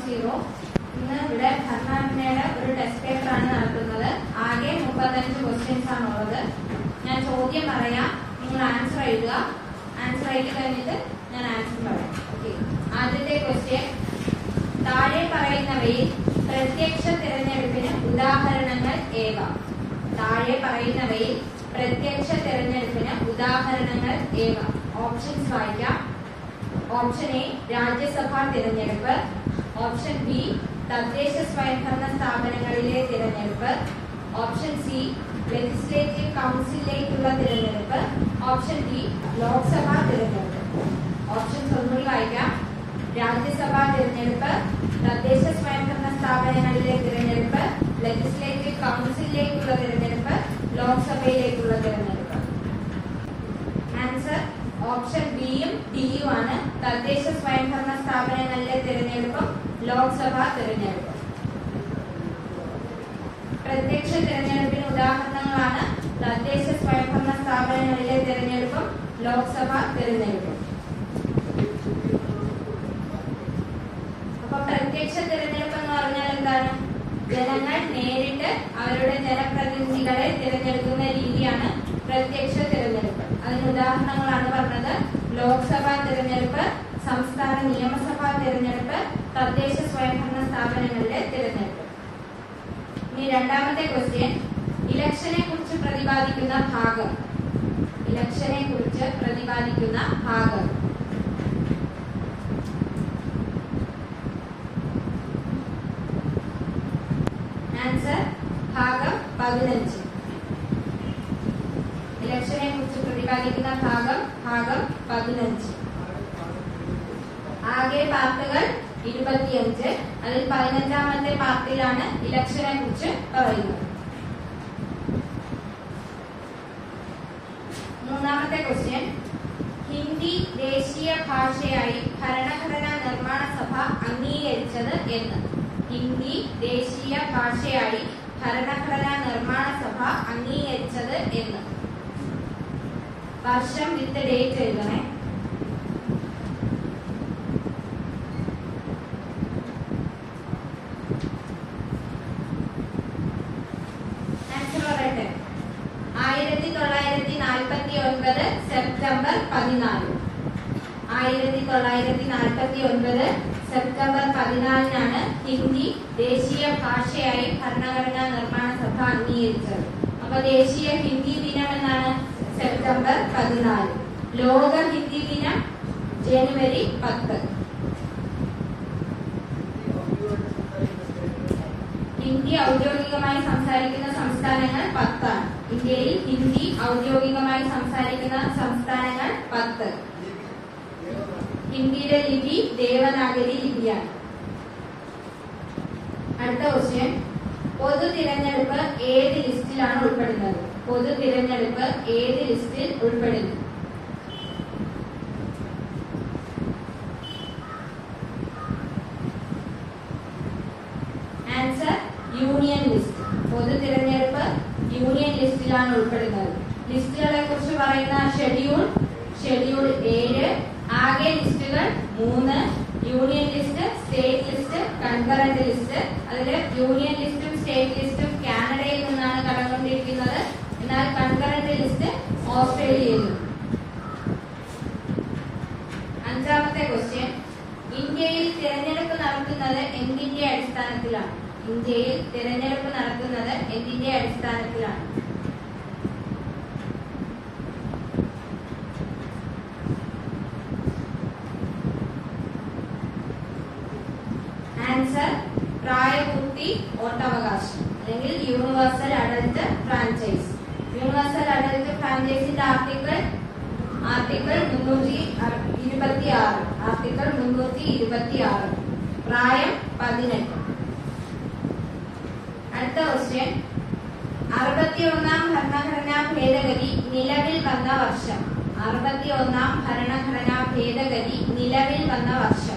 0. ഇന്ന് ഇവിടെ ഭരണഘടനയുടെ ഒരു ടെസ്റ്റ് പേപ്പർ ആണ് നടത്തുന്നത്. ആകെ 35 ക്വസ്റ്റ്യൻസ് ആണുള്ളത്. ഞാൻ ചോദ്യം പറയാം, നിങ്ങൾ ആൻസർ എഴുതുക. ആൻസർ എഴുതി കഴിഞ്ഞിട്ട് ഞാൻ ആൻസർ പറയാം. ഓക്കെ. ആദ്യത്തെ ക്വസ്റ്റ്യൻ, താഴെ പറയുന്നവയിൽ പ്രത്യക്ഷ തിരഞ്ഞെടുപ്പിന് ഉദാഹരണങ്ങൾ ഏവ? താഴെ പറയുന്നവയിൽ പ്രത്യക്ഷ തിരഞ്ഞെടുപ്പിന് ഉദാഹരണങ്ങൾ ഏവ? ഓപ്ഷൻസ് വായിക്കാം. ഓപ്ഷൻ എ രാജ്യസഭാ തിരഞ്ഞെടുപ്പ്, ഓപ്ഷൻ ബി തദ്ദേശ സ്വയംഭരണ സ്ഥാപനങ്ങളിലെ തിരഞ്ഞെടുപ്പ്, ഓപ്ഷൻ സി ലെജിസ്ലേറ്റീവ് കൗൺസിലിലേക്കുള്ള തിരഞ്ഞെടുപ്പ്, ഓപ്ഷൻ ഡി ലോക്സഭാ തിരഞ്ഞെടുപ്പ്. ഓപ്ഷൻസ് ഒന്നുകൂടി വായിക്കാം. രാജ്യസഭാ തിരഞ്ഞെടുപ്പ്, തദ്ദേശ സ്വയംഭരണ സ്ഥാപനങ്ങളിലെ തിരഞ്ഞെടുപ്പ്, ലെജിസ്ലേറ്റീവ് കൗൺസിലിലേക്കുള്ള തിരഞ്ഞെടുപ്പ്, ലോക്സഭയിലേക്കുള്ള തിരഞ്ഞെടുപ്പ്. ആൻസർ ഓപ്ഷൻ ബിയും ഡിയും ആണ്. തദ്ദേശ സ്വയംഭരണ സ്ഥാപനങ്ങളിലെ തിരഞ്ഞെടുപ്പും ലോക്സഭാ തിരഞ്ഞെടുപ്പും. പ്രത്യക്ഷ തിരഞ്ഞെടുപ്പിന് ഉദാഹരണങ്ങളാണ് തദ്ദേശ സ്വയംഭരണ സ്ഥാപനങ്ങളിലെ തിരഞ്ഞെടുപ്പും ലോക്സഭാ തിരഞ്ഞെടുപ്പും. അപ്പൊ പ്രത്യക്ഷ തിരഞ്ഞെടുപ്പ് എന്ന് പറഞ്ഞാൽ എന്താണ്? ജനങ്ങൾ നേരിട്ട് അവരുടെ ജനപ്രതിനിധികളെ തിരഞ്ഞെടുക്കുന്ന രീതിയാണ് പ്രത്യക്ഷ തിരഞ്ഞെടുപ്പ്. അതിന് ഉദാഹരണങ്ങളാണ് പറഞ്ഞത് ലോക്സഭാ തിരഞ്ഞെടുപ്പ്, സംസ്ഥാന നിയമസഭാ തിരഞ്ഞെടുപ്പ്, തദ്ദേശ സ്വയംഭരണ സ്ഥാപനങ്ങളിലെ തിരഞ്ഞെടുപ്പ്. ഇനി രണ്ടാമത്തെ ക്വസ്റ്റ്യൻ, ഇലക്ഷനെ കുറിച്ച് പ്രതിപാദിക്കുന്ന ഭാഗം. ഇലക്ഷനെ കുറിച്ച് പ്രതിപാദിക്കുന്ന ഭാഗം. ആൻസർ ഭാഗം 15. ഇലക്ഷനെ കുറിച്ച് പ്രതിപാദിക്കുന്ന ഭാഗം 15. ആകെ പാർട്ടുകൾ 25. അതിൽ 15ാമത്തെ പാർട്ടിലാണ് ഇലക്ഷനെ കുറിച്ച് പറയുന്നത്. മൂന്നാമത്തെ ക്വസ്റ്റ്യൻ, ഹിന്ദി ദേശീയ ഭാഷയായി ഭരണഘടനാ നിർമ്മാണ സഭ അംഗീകരിച്ചത് എന്ന്? ഹിന്ദി ദേശീയ ഭാഷയായി ഭരണഘടനാ നിർമ്മാണ സഭ അംഗീകരിച്ചത് എന്ന്? വർഷം വിത്ത് ഡേറ്റ് എഴുതണേ. ആൻസർ പറയട്ടെ. 1949 സെപ്റ്റംബർ 14. 1949 സെപ്റ്റംബർ 14-നാണ് ഹിന്ദി ദേശീയ ഭാഷയായി ഭരണഘടനാ നിർമ്മാണ സഭ അംഗീകരിച്ചത്. അപ്പൊ ദേശീയ ഹിന്ദി ദിനം എന്നാണ്? സെപ്റ്റംബർ 14. ലോക ഹിന്ദി ദിനം ജനുവരി 10. ഹിന്ദി ഔദ്യോഗികമായി സംസാരിക്കുന്ന സംസ്ഥാനങ്ങൾ 10 ആണ്. ഇന്ത്യയിൽ ഹിന്ദി ഔദ്യോഗികമായി സംസാരിക്കുന്ന സംസ്ഥാനങ്ങൾ 10. ഹിന്ദിയുടെ ലിപി ദേവനാഗരി ലിപിയാണ്. അടുത്ത ക്വസ്റ്റ്യൻ, പൊതു തിരഞ്ഞെടുപ്പ് ഏത് ലിസ്റ്റിലാണ് ഉൾപ്പെടുന്നത്? പൊതു തിരഞ്ഞെടുപ്പ് ഏത് ലിസ്റ്റിൽ ഉൾപ്പെടുന്നു? Answer union list. പൊതു തിരഞ്ഞെടുപ്പ് യൂണിയൻ ലിസ്റ്റിലാണ് ഉൾപ്പെടുന്നത്. ലിസ്റ്റുകളെ കുറിച്ച് പറയുന്ന ഷെഡ്യൂൾ 7. ആകെ ലിസ്റ്റുകൾ 3. Union list, state list, concurrent list. അതില് യൂണിയൻ ലിസ്റ്റും സ്റ്റേറ്റ് ലിസ്റ്റും കാനഡയിൽ നിന്നാണ് കടന്നുകൊണ്ടിരിക്കുന്നത്. എന്നാൽ കൺകറന്റ് ലിസ്റ്റ് ഓസ്ട്രേലിയയിൽ നിന്നും. അഞ്ചാമത്തെ ക്വസ്റ്റ്യൻ, ഇന്ത്യയിൽ തിരഞ്ഞെടുപ്പ് നടത്തുന്നത് എന്തിന്റെ അടിസ്ഥാനത്തിലാണ്? ഇന്ത്യയിൽ തിരഞ്ഞെടുപ്പ് നടത്തുന്നത് എന്തിന്റെ അടിസ്ഥാനത്തിലാണ്? ആൻസർ പ്രായപൂർത്തി വോട്ടവകാശം അല്ലെങ്കിൽ universal adult franchise. Universal adult ഫ്രാഞ്ചൈസിന്റെ ആർട്ടിക്കിൾ 326. പ്രായം 18. അടുത്ത ക്വസ്റ്റ്യൻ, 61ാം ഭരണഘടനാ ഭേദഗതി നിലവിൽ വന്ന വർഷം. 61ാം ഭരണഘടനാ ഭേദഗതി നിലവിൽ വന്ന വർഷം.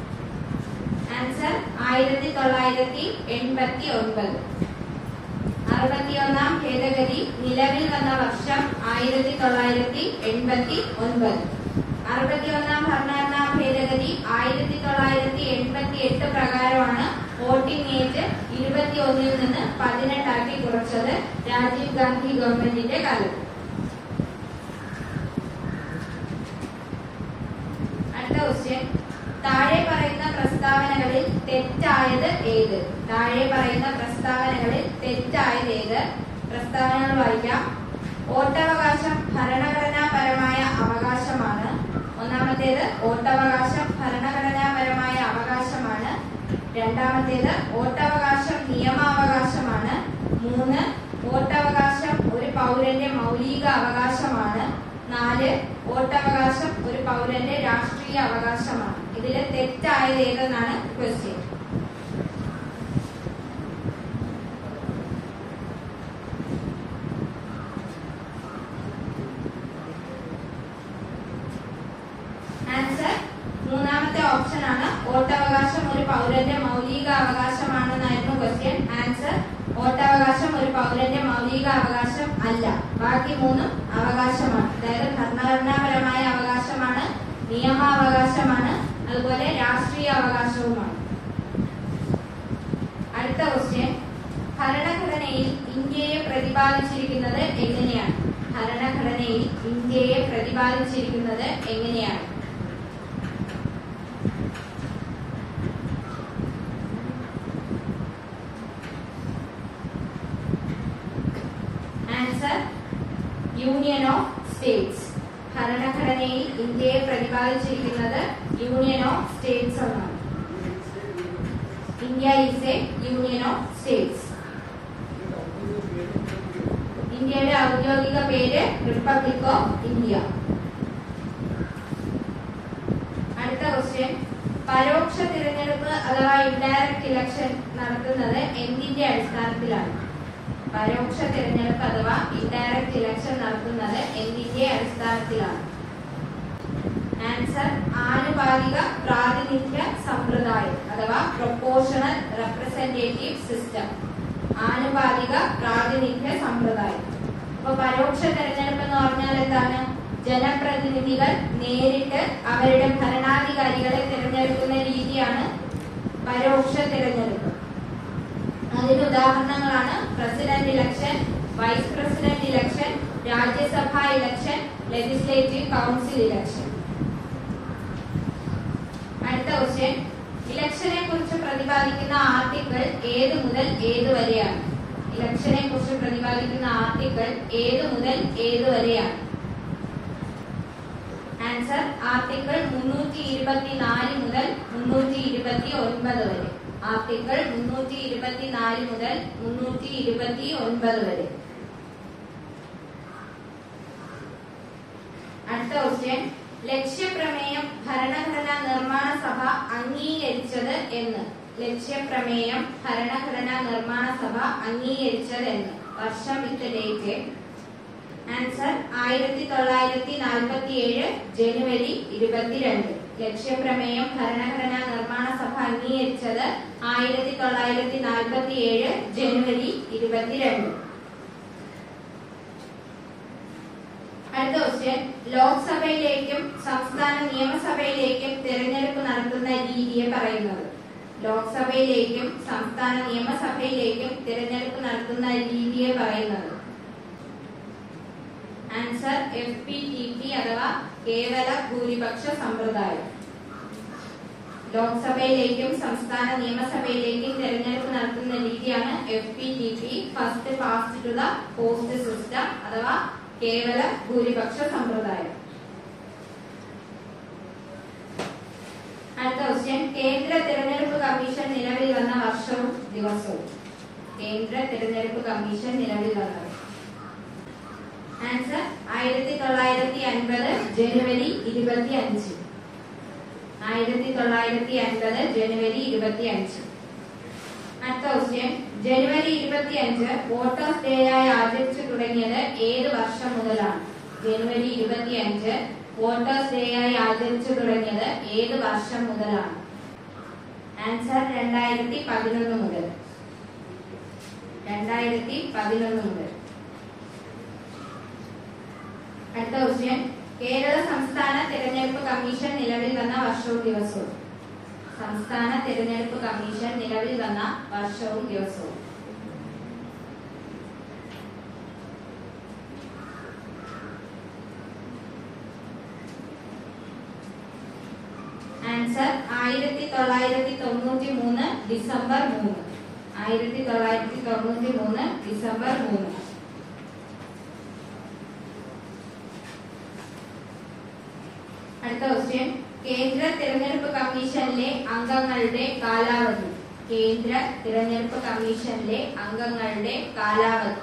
ആൻസർ 1989. 61-ാം ഭേദഗതി നിലവിൽ വന്ന വർഷം 1989. 61-ാം ഭരണഘടനാ ഭേദഗതി 1988 പ്രകാരമാണ് വോട്ടിംഗ് ഏജ് 21 നിന്ന് 18 ആക്കി കുറച്ചത് രാജീവ് ഗാന്ധി ഗവൺമെന്റിന്റെ കാലത്ത്. അടുത്ത ക്വസ്റ്റ്യൻ, താഴെ പറയുന്ന പ്രസ്താവനകളിൽ തെറ്റായത് ഏത്? താഴെ പറയുന്ന പ്രസ്താവനകളിൽ തെറ്റായത് ഏത്? പ്രസ്താവനകൾ വായിക്കാം. വോട്ടവകാശം ഭരണഘടനാപരമായ അവകാശമാണ്. ഒന്നാമത്തേത് വോട്ടവകാശം ഭരണഘടനാപരമായ അവകാശമാണ്. രണ്ടാമത്തേത് വോട്ടവകാശം നിയമാവകാശമാണ്. 3 വോട്ടവകാശം ഒരു പൗരന്റെ മൗലിക അവകാശമാണ്. 4 വോട്ടവകാശം ഒരു പൗരന്റെ രാഷ്ട്രീയ അവകാശമാണ്. ഇതിൽ തെറ്റായത് ഏതെന്നാണ് ക്വസ്റ്റ്യൻ. ആൻസർ മൂന്നാമത്തെ ഓപ്ഷൻ ആണ്. വോട്ടവകാശം ഒരു പൗരന്റെ മൗലിക അവകാശമാണെന്നായിരുന്നു ക്വസ്റ്റ്യൻ. ആൻസർ വോട്ടവകാശം ഒരു പൗരന്റെ മൗലിക അവകാശം അല്ല. ബാക്കി 3 അവകാശമാണ്. അതായത് ഭരണഘടനാപരമായ അവകാശമാണ്, നിയമാവകാശമാണ്, അതുപോലെ രാഷ്ട്രീയ അവകാശവുമാണ്. അടുത്ത ക്വസ്റ്റ്യൻ, ഭരണഘടനയിൽ ഇന്ത്യയെ പ്രതിപാദിച്ചിരിക്കുന്നത് എങ്ങനെയാണ്? ഭരണഘടനയിൽ ഇന്ത്യയെ പ്രതിപാദിച്ചിരിക്കുന്നത് എങ്ങനെയാണ്? Answer union of states. ഭരണഘടനയിൽ ഇന്ത്യയെ പ്രതിപാദിച്ചിരിക്കുന്നത് യൂണിയൻ ഓഫ് സ്റ്റേറ്റ്സ് എന്നാണ്. India is a union of states. ഇന്ത്യയുടെ ഔദ്യോഗിക പേര് റിപ്പബ്ലിക് ഓഫ് ഇന്ത്യ. അടുത്ത ക്വസ്റ്റ്യൻ, പരോക്ഷ തിരഞ്ഞെടുപ്പ് അഥവാ ഇൻഡയറക്റ്റ് ഇലക്ഷൻ നടത്തുന്നത് എന്തിന്റെ അടിസ്ഥാനത്തിലാണ്? പരോക്ഷ തിരഞ്ഞെടുപ്പ് അഥവാ ഇൻഡയറക്റ്റ് ഇലക്ഷൻ നടത്തുന്നത് എന്തിന്റെ അടിസ്ഥാനത്തിലാണ്? ആൻസർ ആനുപാതിക പ്രാതിനിധ്യ സമ്പ്രദായം അഥവാ പ്രൊപ്പോർഷണൽ റെപ്രസെന്റേറ്റീവ് സിസ്റ്റം. ആനുപാതിക പ്രാതിനിധ്യ സമ്പ്രദായം. അപ്പൊ പരോക്ഷ തെരഞ്ഞെടുപ്പ് എന്ന് പറഞ്ഞാൽ എന്താണ്? ജനപ്രതിനിധികൾ നേരിട്ട് അവരുടെ ഭരണാധികാരികളെ തിരഞ്ഞെടുക്കുന്ന രീതിയാണ് പരോക്ഷ തിരഞ്ഞെടുപ്പ്. അതിന് ഉദാഹരണങ്ങളാണ് president election, vice president election, Rajya Sabha election, legislative council election. അടുത്ത ക്വസ്റ്റ്യൻ, ഇലക്ഷനെ കുറിച്ച് പ്രതിപാദിക്കുന്ന ആർട്ടിക്കിൾ ഏത് മുതൽ ഏത് വരെയാണ്? ഇലക്ഷനെ കുറിച്ച് പ്രതിപാദിക്കുന്ന ആർട്ടിക്കിൾ ഏത് മുതൽ ഏത് വരെയാണ്? ആൻസർ ആർട്ടിക്കിൾ 324 മുതൽ 329 വരെ. ആർട്ടിക്കിൾ 324 മുതൽ 329 വരെ. അടുത്ത ക്വസ്റ്റ്യൻ, ലക്ഷ്യപ്രമേയം ഭരണഘടനാ നിർമ്മാണ സഭ അംഗീകരിച്ചത് എന്ന്? ലക്ഷ്യപ്രമേയം ഭരണഘടനാ നിർമ്മാണ സഭ അംഗീകരിച്ചത് എന്ന്? വർഷം വിത്ത് ഡേറ്റ്. ആൻസർ 1947 ജനുവരി 22. ലക്ഷ്യപ്രമേയം ഭരണഘടനാ നിർമ്മാണ സഭ അംഗീകരിച്ചത് 1947 ജനുവരി 22. അടുത്ത ക്വസ്റ്റ്യൻ, ലോക്സഭയിലേക്കും സംസ്ഥാന നിയമസഭയിലേക്കും തിരഞ്ഞെടുപ്പ് നടത്തുന്ന രീതിയെ പറയുന്നത്? ലോക്സഭയിലേക്കും സംസ്ഥാന നിയമസഭയിലേക്കും തിരഞ്ഞെടുപ്പ് നടത്തുന്ന രീതിയെ പറയുന്നത്? ആൻസർ FPTP അഥവാ കേവല ഭൂരിപക്ഷ സമ്പ്രദായം. ലോക്സഭയിലേക്കും സംസ്ഥാന നിയമസഭയിലേക്കും തിരഞ്ഞെടുപ്പ് നടത്തുന്ന രീതിയാണ് FPTP, first past to the post system അഥവാ കേവല ഭൂരിപക്ഷ സമ്പ്രദായം. അടുത്ത ക്വസ്റ്റ്യൻ, കേന്ദ്ര തിരഞ്ഞെടുപ്പ് കമ്മീഷൻ നിലവിൽ വന്ന വർഷവും ദിവസവും? കേന്ദ്ര തിരഞ്ഞെടുപ്പ് കമ്മീഷൻ നിലവിൽ വന്നത്? ആൻസർ 1950 ജനുവരി 25. 1950 ജനുവരി 25. അടുത്ത ക്വസ്റ്റ്യൻ, ജനുവരി 25 വോട്ടേഴ്സ് ഡേ ആയി ആചരിച്ചു തുടങ്ങിയത് ഏത് വർഷം മുതലാണ്? ജനുവരി 25 വോട്ടേഴ്സ് ഡേ ആയി ആചരിച്ചു തുടങ്ങിയത് ഏത് വർഷം മുതലാണ്? ആൻസർ 2011 മുതൽ. 2011 മുതൽ. അടുത്ത ക്വസ്റ്റ്യൻ, കേരള സംസ്ഥാന തെരഞ്ഞെടുപ്പ് കമ്മീഷൻ നിലവിൽ വന്ന വർഷവും ദിവസവും. സംസ്ഥാന തെരഞ്ഞെടുപ്പ് കമ്മീഷൻ നിലവിൽ വന്ന വർഷവും ദിവസവും. Answer 1993 December 3. 1993 ഡിസംബർ 3. അടുത്ത ക്വസ്റ്റ്യൻ, കേന്ദ്ര തിരഞ്ഞെടുപ്പ് കമ്മീഷനിലെ അംഗങ്ങളുടെ കാലാവധി. കേന്ദ്ര തിരഞ്ഞെടുപ്പ് കമ്മീഷനിലെ അംഗങ്ങളുടെ കാലാവധി.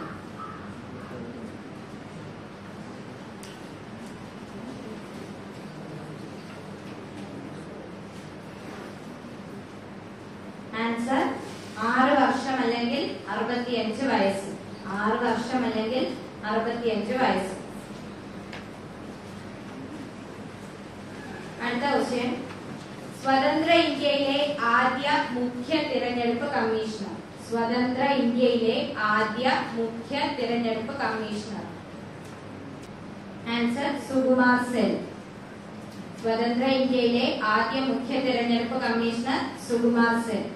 ആൻസർ 6 വർഷം അല്ലെങ്കിൽ 65 വയസ്സ്. 6 വർഷം അല്ലെങ്കിൽ 65 വയസ്സ്. അടുത്ത ക്വസ്റ്റ്യൻ, സ്വതന്ത്ര ഇന്ത്യയിലെ ആദ്യ മുഖ്യ തിരഞ്ഞെടുപ്പ് കമ്മീഷണർ. സ്വതന്ത്ര ഇന്ത്യയിലെ ആദ്യ മുഖ്യ തിരഞ്ഞെടുപ്പ് കമ്മീഷണർ. ആൻസർ സുകുമാർ സെൻ. സ്വതന്ത്ര ഇന്ത്യയിലെ ആദ്യ മുഖ്യ തിരഞ്ഞെടുപ്പ് കമ്മീഷണർ സുകുമാർ സെൻ.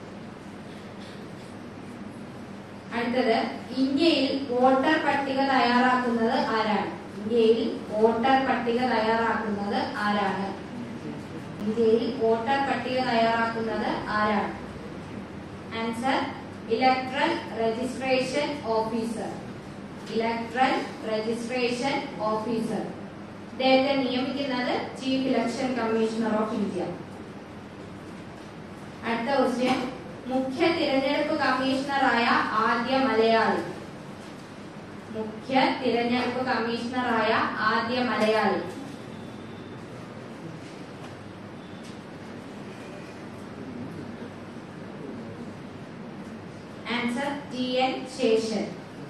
അടുത്തത്, ഇന്ത്യയിൽ വോട്ടർ പട്ടിക തയ്യാറാക്കുന്നത് ആരാണ്? ഇന്ത്യയിൽ വോട്ടർ പട്ടിക തയ്യാറാക്കുന്നത് ആരാണ്? ഇന്ത്യയിൽ വോട്ടർ പട്ടിക തയ്യാറാക്കുന്നത് ആരാണ്? Answer electoral registration officer. Electoral registration officer. ഇദ്ദേഹത്തെ നിയമിക്കുന്നത് chief election commissioner of India. അടുത്ത ക്വസ്റ്റ്യൻ, മുഖ്യ തിരഞ്ഞെടുപ്പ് കമ്മീഷണറായ ആദ്യ മലയാളി. മുഖ്യ തിരഞ്ഞെടുപ്പ് കമ്മീഷണറായ ആദ്യ മലയാളി. Answer TN Seshan.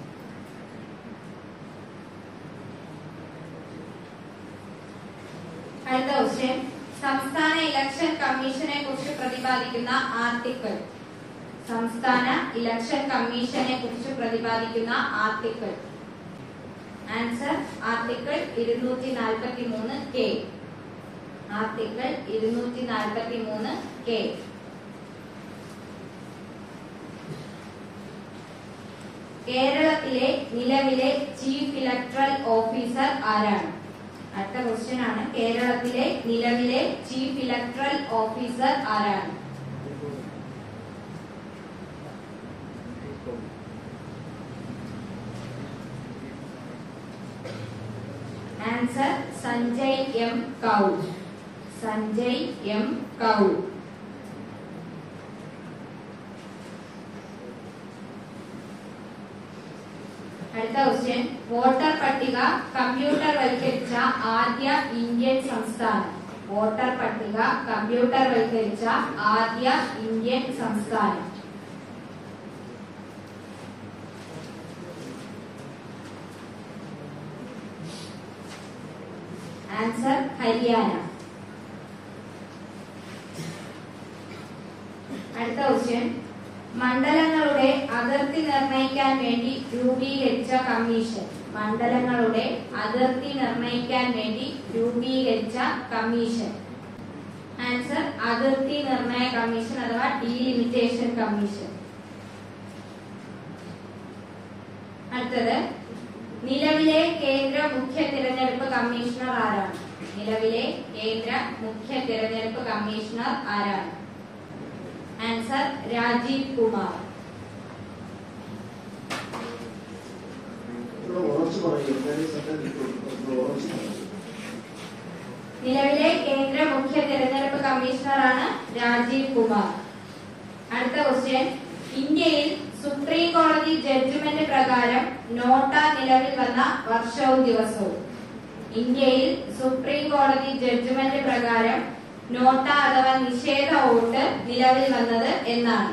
അടുത്ത ക്വസ്റ്റ്യൻ, സംസ്ഥാന ഇലക്ഷൻ കമ്മീഷനെ കുറിച്ച് പ്രതിപാദിക്കുന്ന ആർട്ടിക്കിൾ. സംസ്ഥാന ഇലക്ഷൻ കമ്മീഷനെ കുറിച്ച് പ്രതിപാദിക്കുന്ന article. Answer article 243K. Article 243K. കേരളത്തിലെ നിലവിലെ ചീഫ് ഇലക്ടറൽ ഓഫീസർ ആരാണ്? അടുത്ത ക്വസ്റ്റ്യൻ ആണ്, കേരളത്തിലെ നിലവിലെ ചീഫ് ഇലക്ടറൽ ഓഫീസർ ആരാണ്? Answer Sanjay M. Kaul. Sanjay M. Kaul. അടുത്ത ക്വസ്റ്റ്യൻ, വോട്ടർ പട്ടിക കമ്പ്യൂട്ടർവൽക്കരിച്ച ആദ്യ ഇന്ത്യൻ സംസ്ഥാനം. വോട്ടർ പട്ടിക കമ്പ്യൂട്ടർവൽക്കരിച്ച ആദ്യ ഇന്ത്യൻ സംസ്ഥാനം. ആൻസർ ഹരിയാന. അടുത്ത ക്വസ്റ്റ്യൻ, മണ്ഡലങ്ങളുടെ അതിർത്തി നിർണയിക്കാൻ വേണ്ടി രൂപീകരിച്ച കമ്മീഷൻ. മണ്ഡലങ്ങളുടെ അതിർത്തി നിർണയിക്കാൻ വേണ്ടി രൂപീകരിച്ച കമ്മീഷൻ. ആൻസർ അതിർത്തി നിർണയ കമ്മീഷൻ അഥവാ ഡീലിമിറ്റേഷൻ കമ്മീഷൻ. അടുത്തത്, നിലവിലെ കേന്ദ്ര മുഖ്യ തിരഞ്ഞെടുപ്പ് കമ്മീഷണർ ആരാണ്? നിലവിലെ കേന്ദ്ര മുഖ്യ തിരഞ്ഞെടുപ്പ് കമ്മീഷണർ ആരാണ്? ആൻസർ രാജീവ് കുമാർ. നിലവിലെ കേന്ദ്ര മുഖ്യ തിരഞ്ഞെടുപ്പ് കമ്മീഷണറാണ് രാജീവ് കുമാർ. അടുത്ത ക്വസ്റ്റ്യൻ, ഇന്ത്യയിൽ സുപ്രീം കോടതി ജഡ്ജ്മെന്റ് പ്രകാരം നോട്ട നിലവിൽ വന്ന വർഷവും ദിവസവും. ഇന്ത്യയിൽ സുപ്രീം കോടതി ജഡ്ജ്മെന്റ് പ്രകാരം നോട്ട അഥവാ നിഷേധ വോട്ട് നിലവിൽ വന്നത് എന്നാണ്?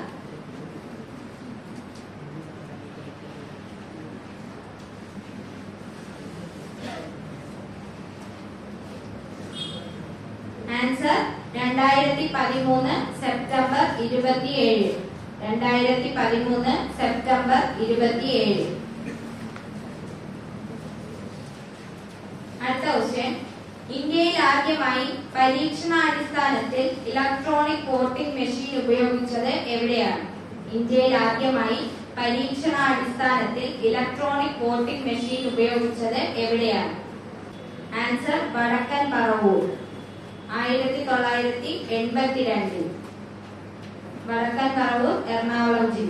Answer 2013 September 27. 2013 സെപ്റ്റംബർ 27. അടുത്ത ക്വസ്റ്റ്യൻ, ഇന്ത്യയിൽ ആദ്യമായി പരീക്ഷണാടിസ്ഥാനത്തിൽ ഇലക്ട്രോണിക് വോട്ടിംഗ് മെഷീൻ ഉപയോഗിച്ചത് എവിടെയാണ്? ഇന്ത്യയിൽ ആദ്യമായി പരീക്ഷണാടിസ്ഥാനത്തിൽ ഇലക്ട്രോണിക് വോട്ടിംഗ് മെഷീൻ ഉപയോഗിച്ചത് എവിടെയാണ്? ആൻസർ വടക്കൻ പറവൂർ, 1982. വടക്കൻ പറവൂർ, എറണാകുളം ജില്ല.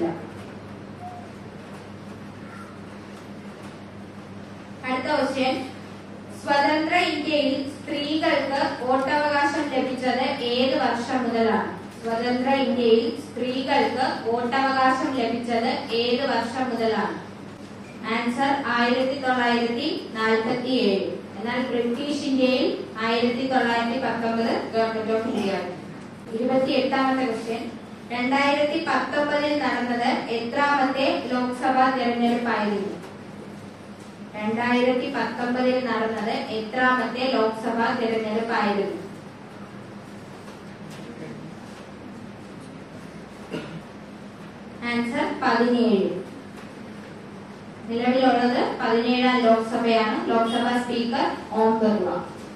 അടുത്ത ക്വസ്റ്റ്യൻ, സ്വതന്ത്ര ഇന്ത്യയിൽ സ്ത്രീകൾക്ക് വോട്ടവകാശം ലഭിച്ചത് ഏത് വർഷം മുതലാണ്? സ്വതന്ത്ര ഇന്ത്യയിൽ സ്ത്രീകൾക്ക് വോട്ടവകാശം ലഭിച്ചത് ഏത് വർഷം മുതലാണ്? ആൻസർ 1947. എന്നാൽ ബ്രിട്ടീഷ് ഇന്ത്യയിൽ 1919 ഗവൺമെന്റ് ഓഫ് ഇന്ത്യ. 28ാമത്തെ ക്വസ്റ്റ്യൻ, 2019 നടന്നത് എത്രാമത്തെ ലോക്സഭാ തെരഞ്ഞെടുപ്പായിരുന്നു? 2019 നടന്നത് എത്രാമത്തെ ലോക്സഭാ തെരഞ്ഞെടുപ്പായിരുന്നു? ആൻസർ 17. നിലവിലുള്ളത് 17ാം ലോക്സഭയാണ്. ലോക്സഭാ സ്പീക്കർ ഓം ബിർള.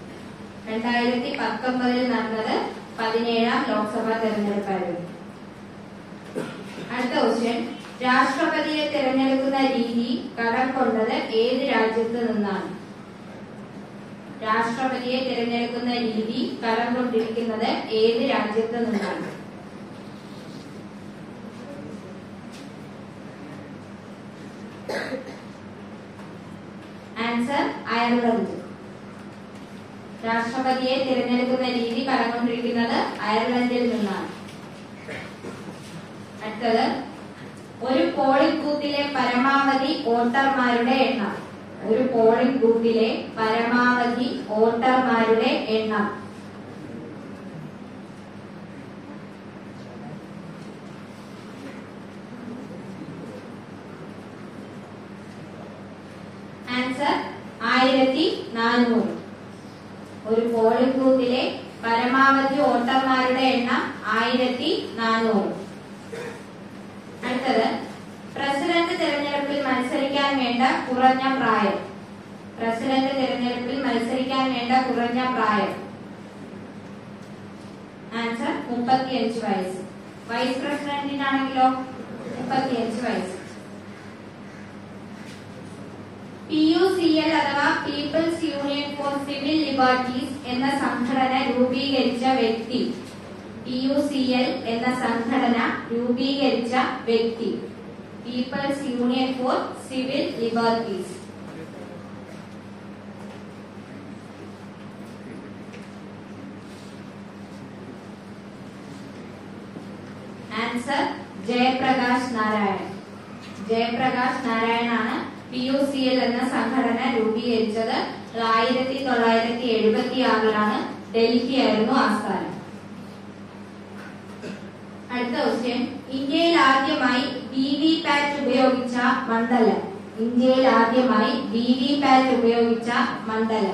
2019 നടന്നത് 17ാം ലോക്സഭാ തെരഞ്ഞെടുപ്പായിരുന്നു. അടുത്ത ക്വസ്റ്റ്യൻ, രാഷ്ട്രപതിയെ തിരഞ്ഞെടുക്കുന്ന രീതി കടം കൊണ്ടത് ഏത് രാജ്യത്ത് നിന്നാണ്? രാഷ്ട്രപതിയെ തിരഞ്ഞെടുക്കുന്ന രീതി കടം കൊണ്ടിരിക്കുന്നത് ഏത് രാജ്യത്ത് നിന്നാണ്? Answer Ireland. രാഷ്ട്രപതിയെ തിരഞ്ഞെടുക്കുന്ന രീതി കടംകൊണ്ടിരിക്കുന്നത് അയർലൻഡിൽ നിന്നാണ്. അടുത്തത്, ഒരു പോളിംഗ് ബൂത്തിലെ പരമാവധി വോട്ടർമാരുടെ എണ്ണം. ഒരു പോളിംഗ് ബൂത്തിലെ പരമാവധി വോട്ടർമാരുടെ എണ്ണം. ആൻസർ 1400. ഒരു പോളിംഗ് ബൂത്തിലെ പരമാവധി വോട്ടർമാരുടെ എണ്ണം 1400. അടുത്തത്, പ്രസിഡന്റ് തെരഞ്ഞെടുപ്പിൽ മത്സരിക്കാൻ വേണ്ട കുറഞ്ഞ പ്രായം. പ്രസിഡന്റ് തെരഞ്ഞെടുപ്പിൽ മത്സരിക്കാൻ വേണ്ട കുറഞ്ഞ പ്രായം. ആൻസർ 35 വയസ്സ്. വൈസ് പ്രസിഡന്റിനാണെങ്കിലോ 35 വയസ്സ്. PUCL അഥവാ people's union for civil liberties എന്ന സംഘടന രൂപീകരിച്ച വ്യക്തി. PUCL എന്ന സംഘടന രൂപീകരിച്ച വ്യക്തി. People's union for civil liberties. Answer Jayaprakash Narayan. Jayaprakash നാരായണാണ് PUCL എന്ന സംഘടന രൂപീകരിച്ചത്. 1976 ഡൽഹി ആയിരുന്നു ആസ്ഥാനം. അടുത്ത ക്വസ്റ്റ്യൻ, ഇന്ത്യയിൽ ആദ്യമായി VVPAT ഉപയോഗിച്ച മണ്ഡലം. ഇന്ത്യയിൽ ആദ്യമായി VVPAT ഉപയോഗിച്ച മണ്ഡലം.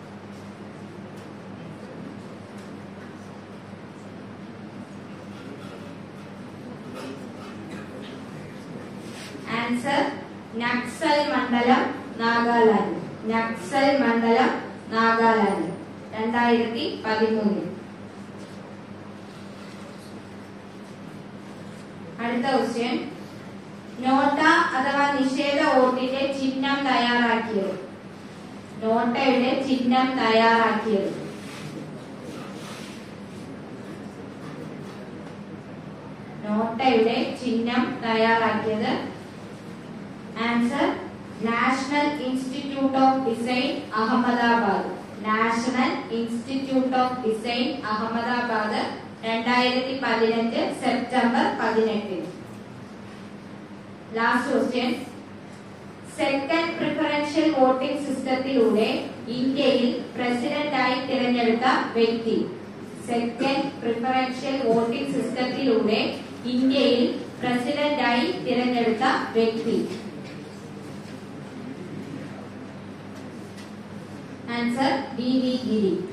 ആൻസർ നക്സൽ മണ്ഡലം, നാഗാലാൻഡ്. നക്സൽ മണ്ഡലം, നാഗാലാൻഡ്. 2013. അടുത്ത ക്വസ്റ്റ്യൻ, നോട്ട അഥവാ നിഷേധ വോട്ടിന്റെ ചിഹ്നം തയ്യാറാക്കിയത്. നോട്ടയുടെ ചിഹ്നം തയ്യാറാക്കിയത്. നോട്ടയുടെ ചിഹ്നം തയ്യാറാക്കിയത്. Answer national institute of design, Ahmedabad. National institute of design, Ahmedabad. 2015 September 18. Last question, second preferential voting സിസ്റ്റത്തിലൂടെ ഇന്ത്യയിൽ പ്രസിഡന്റായി തിരഞ്ഞെടുത്ത വ്യക്തി. സെക്കൻഡ് പ്രിഫറൻഷ്യൽ വോട്ടിംഗ് സിസ്റ്റത്തിലൂടെ ഇന്ത്യയിൽ പ്രസിഡന്റായി തിരഞ്ഞെടുത്ത വ്യക്തി. ആൻസർ VV ഗിരി.